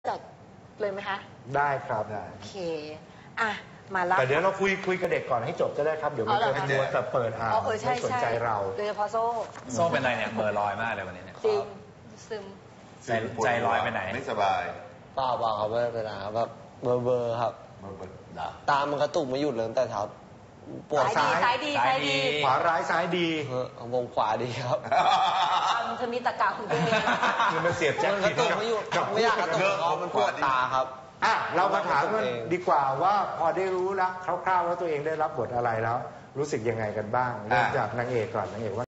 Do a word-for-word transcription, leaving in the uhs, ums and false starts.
จัดเลยไหมคะได้ครับโอเคอ่ะมารับแต่เดี๋ยวเราคุยคุยกับเด็กก่อนให้จบก็ได้ครับเดี๋ยวมันจะมัวแต่เปิดอ่านไม่สนใจเราโดยเฉพาะโซ่โซ่เป็นไรเนี่ยเบอร์ลอยมากเลยวันนี้เนี่ยจริงซึมใจใจลอยไปไหนไม่สบายเปล่าเปล่าครับไม่เป็นไรครับแบบเบอร์เบอร์ครับตามมันกระตุกไม่หยุดเลยตั้งแต่เช้าปวดซ้ายซ้ายดีซ้ายดีขวาร้ายซ้ายดีวงขวาดีครับมันจะมีตะกาของตัวเองคือมันเสียบแจ็คกระตุกไม่หยุดไม่อยากกระตุกมันปวดตาครับอ่ะเรามาถามกันดีกว่าว่าพอได้รู้แล้วคร่าวๆว่าตัวเองได้รับบทอะไรแล้วรู้สึกยังไงกันบ้างเริ่มจากนางเอกก่อนนางเอกว่า